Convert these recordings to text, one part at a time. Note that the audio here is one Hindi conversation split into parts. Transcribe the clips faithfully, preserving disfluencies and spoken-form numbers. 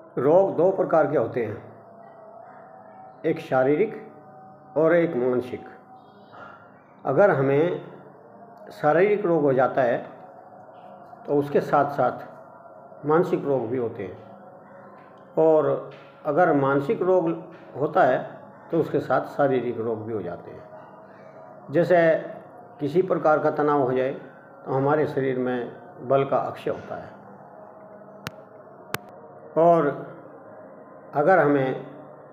रोग दो प्रकार के होते हैं, एक शारीरिक और एक मानसिक। अगर हमें शारीरिक रोग हो जाता है तो उसके साथ साथ मानसिक रोग भी होते हैं, और अगर मानसिक रोग होता है तो उसके साथ शारीरिक रोग भी हो जाते हैं। जैसे किसी प्रकार का तनाव हो जाए तो हमारे शरीर में बल का अक्षय होता है, और अगर हमें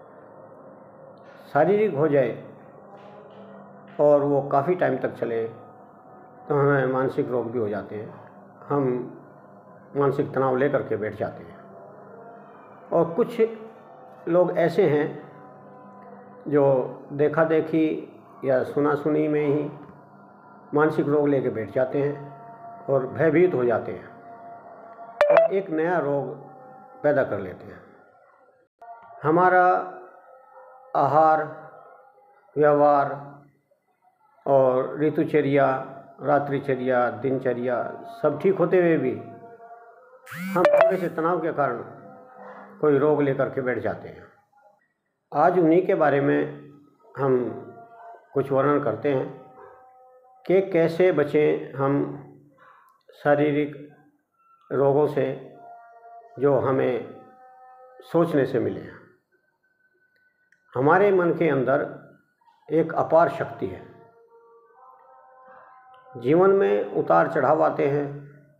शारीरिक हो जाए और वो काफ़ी टाइम तक चले तो हमें मानसिक रोग भी हो जाते हैं। हम मानसिक तनाव लेकर के बैठ जाते हैं। और कुछ लोग ऐसे हैं जो देखा देखी या सुना सुनी में ही मानसिक रोग लेके बैठ जाते हैं और भयभीत हो जाते हैं और एक नया रोग पैदा कर लेते हैं। हमारा आहार, व्यवहार और ऋतुचर्या, रात्रिचर्या, दिनचर्या सब ठीक होते हुए भी हम थोड़े से तनाव के कारण कोई रोग लेकर के बैठ जाते हैं। आज उन्हीं के बारे में हम कुछ वर्णन करते हैं कि कैसे बचें हम शारीरिक रोगों से जो हमें सोचने से मिले हैं। हमारे मन के अंदर एक अपार शक्ति है। जीवन में उतार चढ़ाव आते हैं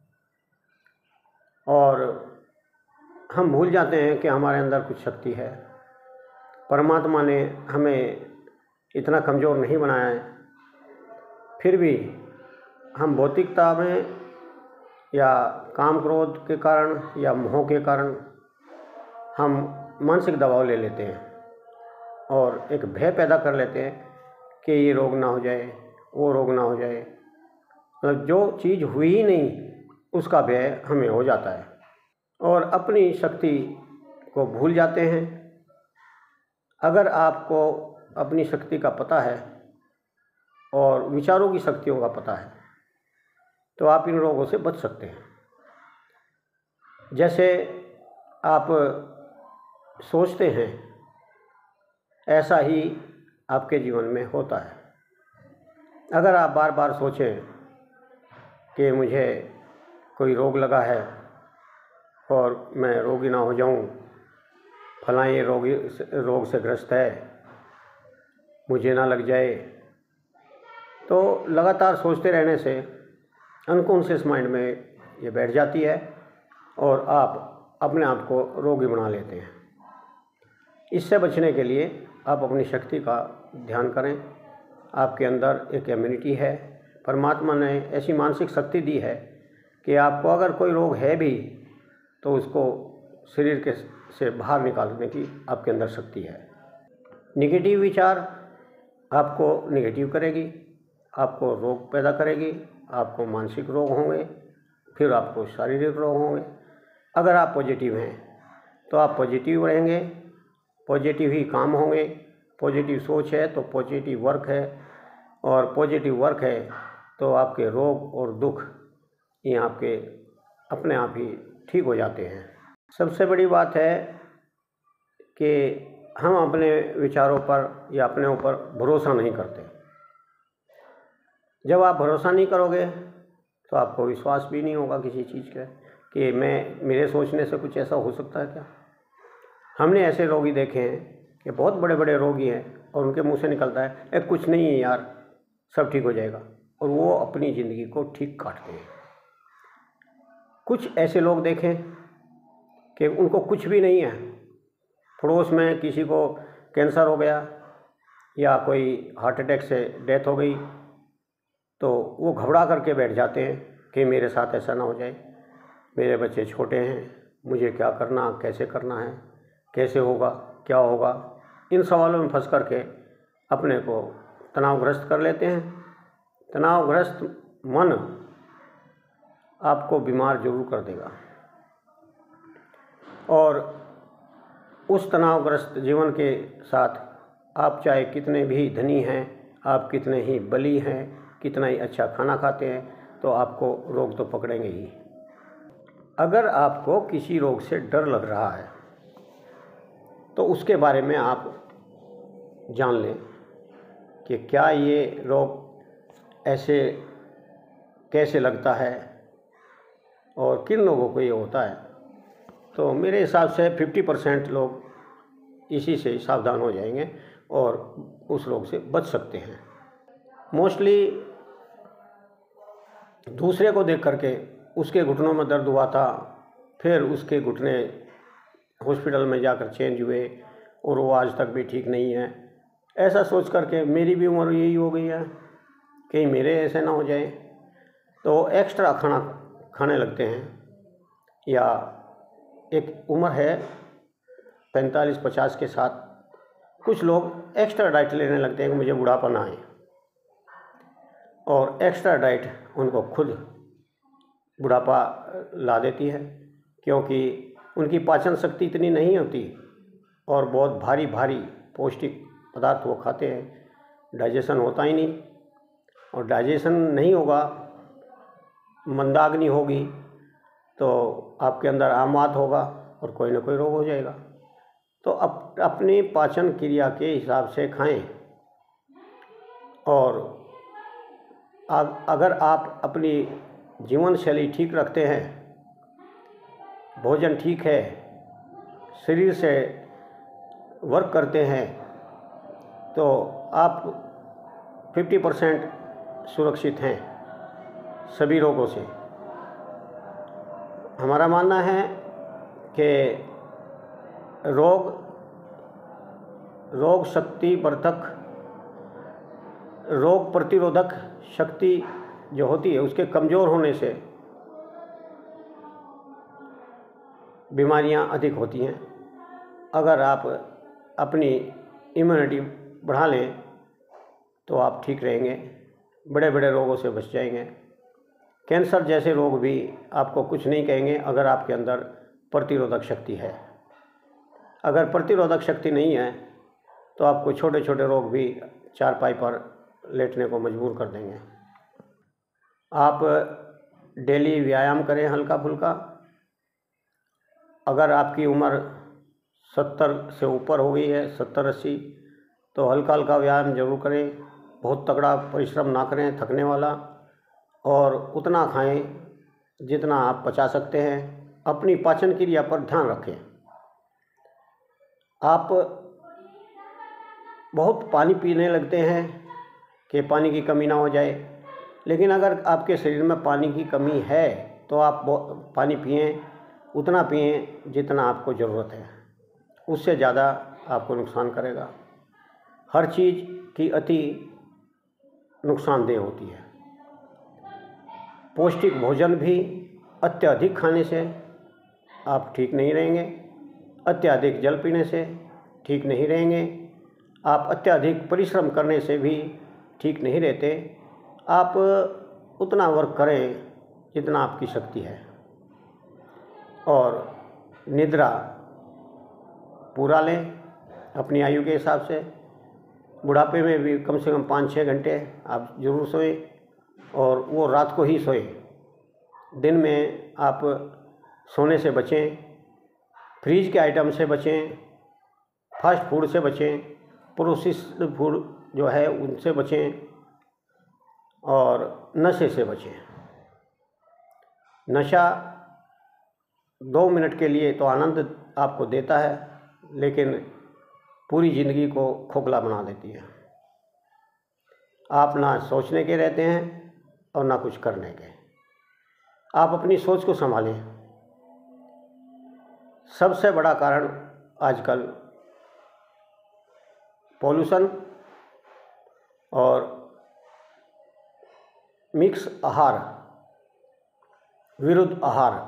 और हम भूल जाते हैं कि हमारे अंदर कुछ शक्ति है। परमात्मा ने हमें इतना कमज़ोर नहीं बनाया है, फिर भी हम भौतिकता में या काम क्रोध के कारण या मोह के कारण हम मानसिक दबाव ले लेते हैं और एक भय पैदा कर लेते हैं कि ये रोग ना हो जाए, वो रोग ना हो जाए। मतलब जो चीज़ हुई ही नहीं उसका भय हमें हो जाता है और अपनी शक्ति को भूल जाते हैं। अगर आपको अपनी शक्ति का पता है और विचारों की शक्तियों का पता है तो आप इन रोगों से बच सकते हैं। जैसे आप सोचते हैं ऐसा ही आपके जीवन में होता है। अगर आप बार बार सोचें कि मुझे कोई रोग लगा है और मैं रोगी ना हो जाऊं, फलां ये रोगी रोग से ग्रस्त है, मुझे ना लग जाए, तो लगातार सोचते रहने से अनकॉन्शियस माइंड में ये बैठ जाती है और आप अपने आप को रोगी बना लेते हैं। इससे बचने के लिए आप अपनी शक्ति का ध्यान करें। आपके अंदर एक इम्यूनिटी है। परमात्मा ने ऐसी मानसिक शक्ति दी है कि आपको अगर कोई रोग है भी तो उसको शरीर के से बाहर निकालने की आपके अंदर शक्ति है। निगेटिव विचार आपको निगेटिव करेगी, आपको रोग पैदा करेगी, आपको मानसिक रोग होंगे, फिर आपको शारीरिक रोग होंगे। अगर आप पॉजिटिव हैं तो आप पॉजिटिव रहेंगे, पॉजिटिव ही काम होंगे। पॉजिटिव सोच है तो पॉजिटिव वर्क है, और पॉजिटिव वर्क है तो आपके रोग और दुख ये आपके अपने आप ही ठीक हो जाते हैं। सबसे बड़ी बात है कि हम अपने विचारों पर या अपने ऊपर भरोसा नहीं करते। जब आप भरोसा नहीं करोगे तो आपको विश्वास भी नहीं होगा किसी चीज़ का कि मैं मेरे सोचने से कुछ ऐसा हो सकता है क्या। हमने ऐसे रोगी देखे हैं कि बहुत बड़े बड़े रोगी हैं और उनके मुंह से निकलता है ए कुछ नहीं है यार, सब ठीक हो जाएगा, और वो अपनी ज़िंदगी को ठीक काटते हैं। कुछ ऐसे लोग देखें कि उनको कुछ भी नहीं है, पड़ोस में किसी को कैंसर हो गया या कोई हार्ट अटैक से डेथ हो गई तो वो घबरा करके बैठ जाते हैं कि मेरे साथ ऐसा ना हो जाए, मेरे बच्चे छोटे हैं, मुझे क्या करना, कैसे करना है, कैसे होगा, क्या होगा। इन सवालों में फंस करके अपने को तनावग्रस्त कर लेते हैं। तनावग्रस्त मन आपको बीमार जरूर कर देगा, और उस तनावग्रस्त जीवन के साथ आप चाहे कितने भी धनी हैं, आप कितने ही बली हैं, कितना ही अच्छा खाना खाते हैं, तो आपको रोग तो पकड़ेंगे ही। अगर आपको किसी रोग से डर लग रहा है तो उसके बारे में आप जान लें कि क्या ये रोग ऐसे कैसे लगता है और किन लोगों को ये होता है। तो मेरे हिसाब से फिफ्टी परसेंट लोग इसी से सावधान हो जाएंगे और उस रोग से बच सकते हैं। मोस्टली दूसरे को देख करके उसके घुटनों में दर्द हुआ था, फिर उसके घुटने हॉस्पिटल में जाकर चेंज हुए और वो आज तक भी ठीक नहीं है, ऐसा सोच करके मेरी भी उम्र यही हो गई है कहीं मेरे ऐसे ना हो जाए, तो एक्स्ट्रा खाना खाने लगते हैं। या एक उम्र है पैंतालीस पचास के साथ कुछ लोग एक्स्ट्रा डाइट लेने लगते हैं कि मुझे बुढ़ापा ना आए, और एक्स्ट्रा डाइट उनको खुद बुढ़ापा ला देती है, क्योंकि उनकी पाचन शक्ति इतनी नहीं होती और बहुत भारी भारी पौष्टिक पदार्थ वो खाते हैं, डाइजेशन होता ही नहीं, और डाइजेशन नहीं होगा, मंदाग्नि होगी तो आपके अंदर आमात होगा और कोई ना कोई रोग हो जाएगा। तो अप, अपनी पाचन क्रिया के हिसाब से खाएं, और अगर आप अपनी जीवन शैली ठीक रखते हैं, भोजन ठीक है, शरीर से वर्क करते हैं, तो आप फिफ्टी परसेंट सुरक्षित हैं सभी रोगों से। हमारा मानना है कि रोग रोग शक्ति वर्धक रोग प्रतिरोधक शक्ति जो होती है उसके कमज़ोर होने से बीमारियां अधिक होती हैं। अगर आप अपनी इम्यूनिटी बढ़ा लें तो आप ठीक रहेंगे, बड़े बड़े रोगों से बच जाएंगे। कैंसर जैसे रोग भी आपको कुछ नहीं कहेंगे अगर आपके अंदर प्रतिरोधक शक्ति है। अगर प्रतिरोधक शक्ति नहीं है तो आपको छोटे छोटे रोग भी चारपाई पर लेटने को मजबूर कर देंगे। आप डेली व्यायाम करें हल्का फुल्का। अगर आपकी उम्र सत्तर से ऊपर हो गई है, सत्तर अस्सी, तो हल्का हल्का व्यायाम जरूर करें, बहुत तगड़ा परिश्रम ना करें थकने वाला, और उतना खाएं जितना आप पचा सकते हैं। अपनी पाचन क्रिया पर ध्यान रखें। आप बहुत पानी पीने लगते हैं कि पानी की कमी ना हो जाए, लेकिन अगर आपके शरीर में पानी की कमी है तो आप पानी पिएं, उतना पिएं जितना आपको ज़रूरत है, उससे ज़्यादा आपको नुकसान करेगा। हर चीज़ की अति नुकसानदेह होती है। पौष्टिक भोजन भी अत्यधिक खाने से आप ठीक नहीं रहेंगे, अत्यधिक जल पीने से ठीक नहीं रहेंगे, आप अत्यधिक परिश्रम करने से भी ठीक नहीं रहते। आप उतना वर्क करें जितना आपकी शक्ति है, और निद्रा पूरा लें अपनी आयु के हिसाब से। बुढ़ापे में भी कम से कम पाँच छः घंटे आप ज़रूर सोएं, और वो रात को ही सोएं। दिन में आप सोने से बचें, फ्रीज के आइटम से बचें, फास्ट फूड से बचें, प्रोसेस्ड फूड जो है उनसे बचें, और नशे से बचें। नशा दो मिनट के लिए तो आनंद आपको देता है, लेकिन पूरी ज़िंदगी को खोखला बना देती है। आप ना सोचने के रहते हैं और ना कुछ करने के। आप अपनी सोच को संभालें। सबसे बड़ा कारण आजकल पॉल्यूशन और मिक्स आहार, विरुद्ध आहार,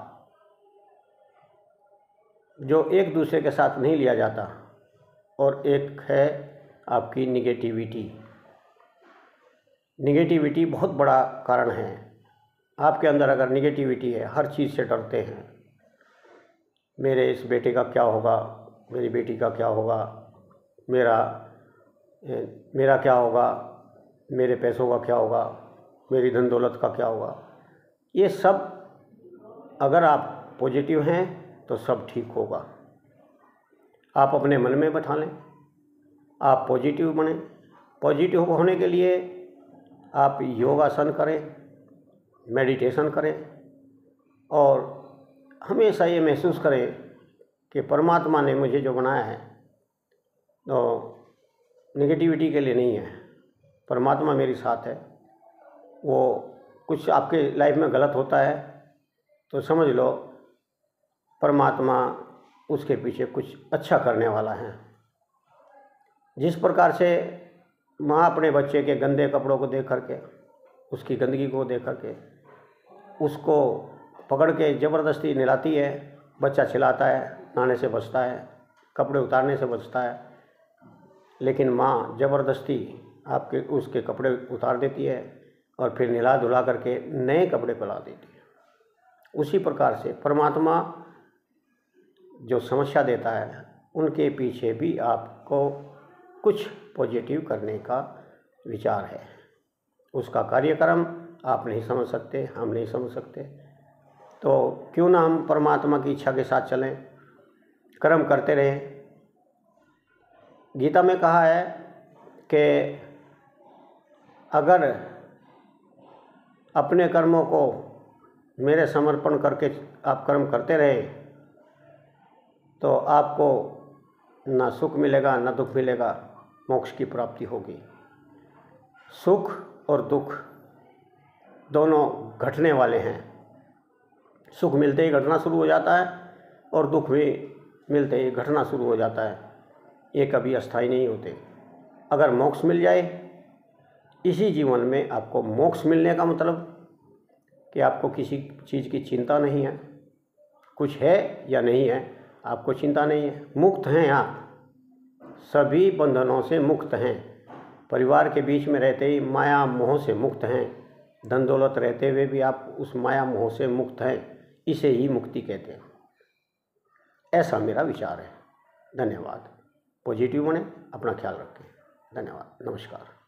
जो एक दूसरे के साथ नहीं लिया जाता, और एक है आपकी निगेटिविटी। निगेटिविटी बहुत बड़ा कारण है। आपके अंदर अगर निगेटिविटी है, हर चीज़ से डरते हैं, मेरे इस बेटे का क्या होगा, मेरी बेटी का क्या होगा, मेरा मेरा क्या होगा, मेरे पैसों का क्या होगा, मेरी धन दौलत का क्या होगा। ये सब अगर आप पॉजिटिव हैं तो सब ठीक होगा। आप अपने मन में बैठा लें, आप पॉजिटिव बने। पॉजिटिव होने के लिए आप योगासन करें, मेडिटेशन करें और हमेशा ये महसूस करें कि परमात्मा ने मुझे जो बनाया है तो नेगेटिविटी के लिए नहीं है, परमात्मा मेरे साथ है। वो कुछ आपके लाइफ में गलत होता है तो समझ लो परमात्मा उसके पीछे कुछ अच्छा करने वाला है। जिस प्रकार से माँ अपने बच्चे के गंदे कपड़ों को देख करके, उसकी गंदगी को देख करके उसको पकड़ के ज़बरदस्ती नहलाती है, बच्चा चिल्लाता है, नहाने से बचता है, कपड़े उतारने से बचता है, लेकिन माँ ज़बरदस्ती आपके उसके कपड़े उतार देती है और फिर नहला धुला करके नए कपड़े पहना देती है। उसी प्रकार से परमात्मा जो समस्या देता है उनके पीछे भी आपको कुछ पॉजिटिव करने का विचार है। उसका कार्यक्रम आप नहीं समझ सकते, हम नहीं समझ सकते, तो क्यों ना हम परमात्मा की इच्छा के साथ चलें, कर्म करते रहें। गीता में कहा है कि अगर अपने कर्मों को मेरे समर्पण करके आप कर्म करते रहे तो आपको ना सुख मिलेगा ना दुख मिलेगा, मोक्ष की प्राप्ति होगी। सुख और दुख दोनों घटने वाले हैं। सुख मिलते ही घटना शुरू हो जाता है और दुख भी मिलते ही घटना शुरू हो जाता है, ये कभी अस्थायी नहीं होते। अगर मोक्ष मिल जाए इसी जीवन में, आपको मोक्ष मिलने का मतलब कि आपको किसी चीज़ की चिंता नहीं है, कुछ है या नहीं है आपको चिंता नहीं है, मुक्त हैं आप, सभी बंधनों से मुक्त हैं। परिवार के बीच में रहते ही माया मोह से मुक्त हैं, धन दौलत रहते हुए भी आप उस माया मोह से मुक्त हैं, इसे ही मुक्ति कहते हैं। ऐसा मेरा विचार है। धन्यवाद। पॉजिटिव बने, अपना ख्याल रखें। धन्यवाद, नमस्कार।